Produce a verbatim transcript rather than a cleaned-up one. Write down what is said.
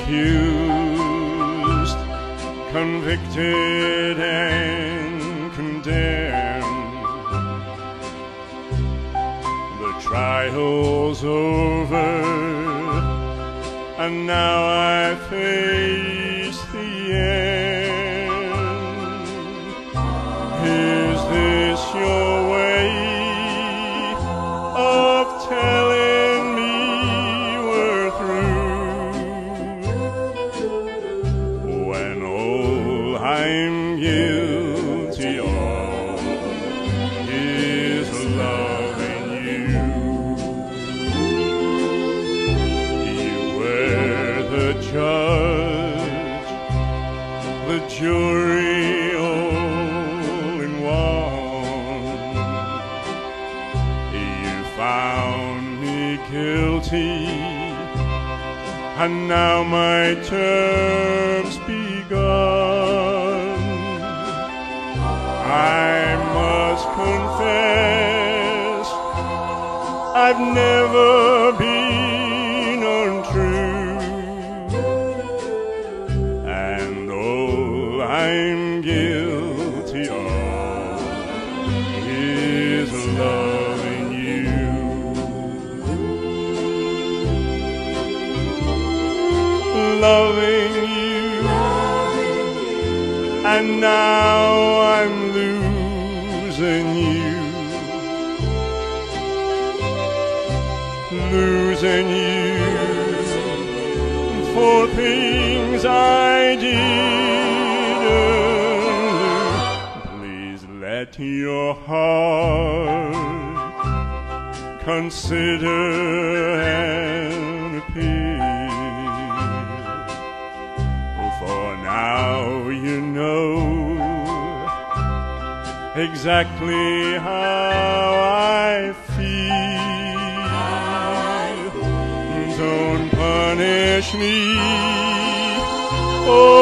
accused, convicted and condemned. The trial's over, and now I face the end. Is this your way of telling me we're through, when all I'm guilty of is loving you? You were the judge, the jury, all in one. You found me guilty, and now my term's begun. I must confess, I've never been untrue, and all I'm guilty of is loving you. Loving you, and now I'm losing you, losing you for things I didn't. Please let your heart consider and appear, for now you know exactly how I feel. Don't punish me for